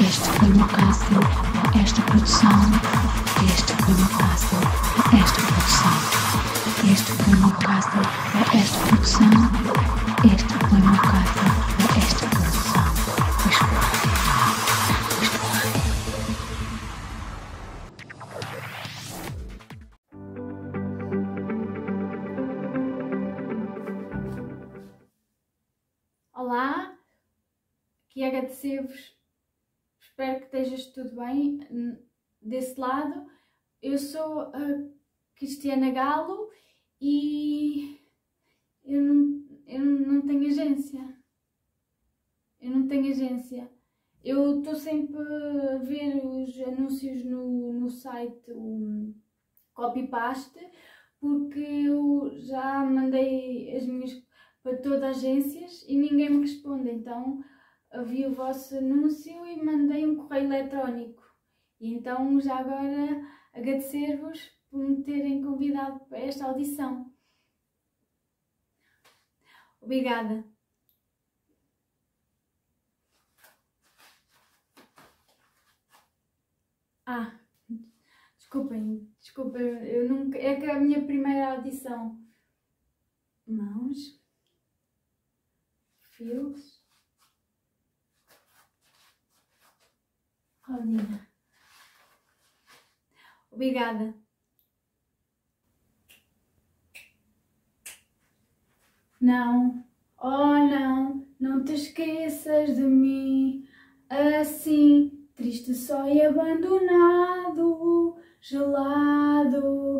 Este foi o caso, esta produção. Este foi o caso, esta produção. Este foi o caso, esta produção. Este foi o caso, esta produção. Pois foi. Olá, queria agradecer-vos, espero que estejas tudo bem desse lado. Eu sou a Cristiana Galo e eu não tenho agência. Eu estou sempre a ver os anúncios no site, o Copypaste, porque eu já mandei as minhas para todas as agências e ninguém me responde. Então vi o vosso anúncio e mandei um correio eletrónico. E então já agora agradecer-vos por me terem convidado para esta audição. Obrigada. Desculpem, eu nunca, é que é a minha primeira audição. Mãos, fios, rodinha. Obrigada. Não, oh não te esqueças de mim, assim, triste só e abandonado, gelado.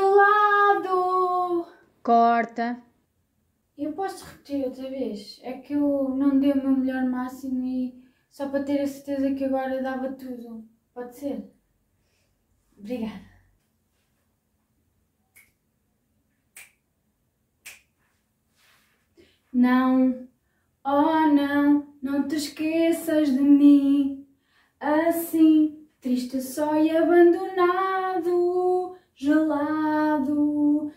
Corta. Eu posso repetir outra vez? É que eu não dei o meu melhor máximo e só para ter a certeza que agora dava tudo. Pode ser? Obrigada. Não, oh não te esqueças de mim, assim, triste só e abandonado, gelado.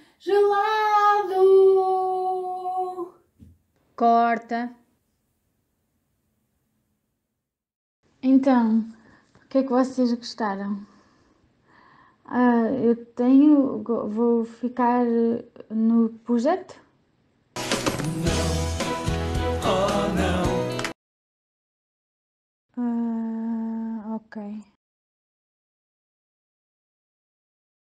Corta. Então, o que é que vocês gostaram? Vou ficar no projeto? Não, oh não. Ok.